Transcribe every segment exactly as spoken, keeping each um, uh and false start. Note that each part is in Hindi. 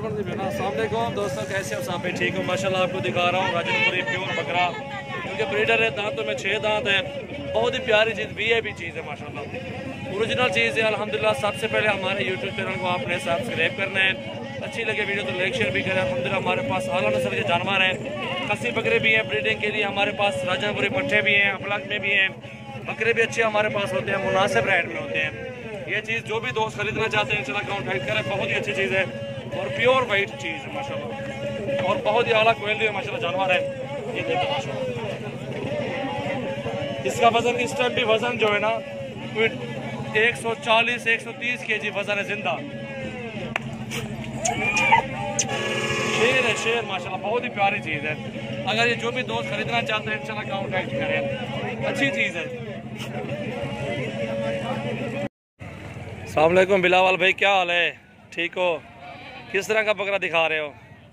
अस्सलाम दोस्तों, कैसे हो सब? ठीक हो माशाल्लाह। आपको दिखा रहा हूँ राजनपुरी प्योर बकरा, क्योंकि ब्रीडर है। दांतों में छः दांत है, बहुत ही प्यारी चीज़, वी आई पी चीज़ है माशाल्लाह, ओरिजिनल चीज़ है अल्हम्दुलिल्लाह। सबसे पहले हमारे यूट्यूब चैनल को आपने सब्सक्राइब करना है, अच्छी लगे वीडियो तो लाइक शेयर भी करें। अल्हम्दुलिल्लाह हमारे पास आला नस्ल के जानवर हैं, खस्सी बकरे भी हैं ब्रीडिंग के लिए, हमारे पास राजनपुरी पट्ठे भी हैं, अपलग में भी हैं, बकरे भी अच्छे हमारे पास होते हैं, मुनासिब रेट में होते हैं। ये चीज़ जो भी दोस्त खरीदना चाहते हैं इंशाल्लाह कॉन्टैक्ट करें, बहुत ही अच्छी चीज़ है और प्योर वाइट चीज़ है माशाल्लाह, और बहुत ही आला क्वालिटी है माशाल्लाह जानवर है। ये देखो माशाल्लाह, इसका वजन इस टाइम भी वजन जो है ना एक सौ चालीस एक सौ तीस के जी वजन है जिंदा। शेर है शेर माशाल्लाह, बहुत ही प्यारी चीज़ है। अगर ये जो भी दोस्त खरीदना चाहते हैं इंशाल्लाह कॉन्टैक्ट करें, अच्छी चीज़ है। अस्सलाम वालेकुम बिलावल भाई, क्या हाल है? ठीक हो? किस तरह का बकरा दिखा रहे हो?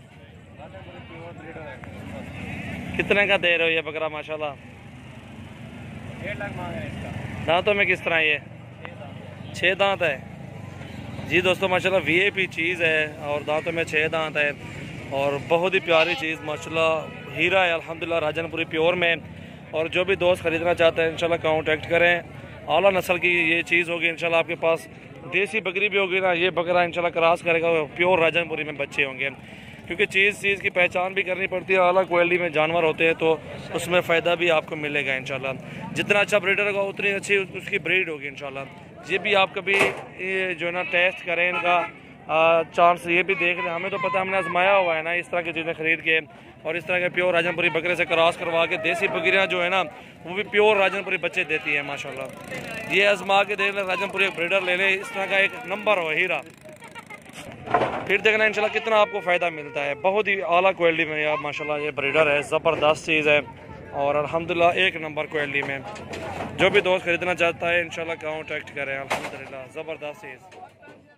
कितने का दे रहे हो ये बकरा? माशाल्लाह डेढ़ लाख मांग रहे हैं इसका। दांतों में किस तरह? ये छः दांत है जी दोस्तों माशाल्लाह, वी आई पी चीज़ है और दांतों में छः दांत है और बहुत ही प्यारी चीज़ माशाल्लाह, हीरा है अल्हम्दुलिल्लाह राजनपुरी प्योर में। और जो भी दोस्त खरीदना चाहते हैं इंशाल्लाह कांटेक्ट करें। आला नस्ल की ये चीज़ होगी इंशाल्लाह, आपके पास देसी बकरी भी होगी ना, ये बकरा इंशाल्लाह क्रॉस करेगा, प्योर राजनपुरी में बच्चे होंगे, क्योंकि चीज़ चीज़ की पहचान भी करनी पड़ती है। आला क्वालिटी में जानवर होते हैं तो उसमें फ़ायदा भी आपको मिलेगा इंशाल्लाह। जितना अच्छा ब्रीडर होगा उतनी अच्छी उसकी ब्रीड होगी इंशाल्लाह। ये भी आप कभी ये जो है ना टेस्ट करें, इनका चांस ये भी देख लें। हमें तो पता है, हमने आजमाया हुआ है ना इस तरह की चीज़ें खरीद के, और इस तरह के प्योर राजनपुरी बकरे से क्रॉस करवा के देसी बकरियाँ जो है ना वो भी प्योर राजनपुरी बच्चे देती है माशाल्लाह। ये आजमा के देख लें, राजनपुरी एक ब्रीडर ले लें, इस तरह का एक नंबर हो हीरा, फिर देखना इंशाल्लाह कितना आपको फ़ायदा मिलता है। बहुत ही आला क्वालिटी में यार माशाल्लाह ये ब्रीडर है, ज़बरदस्त चीज़ है और अल्हम्दुलिल्लाह एक नंबर क्वालिटी में। जो भी दोस्त खरीदना चाहता है इंशाल्लाह कांटेक्ट करें, अल्हम्दुलिल्लाह ज़बरदस्त चीज़।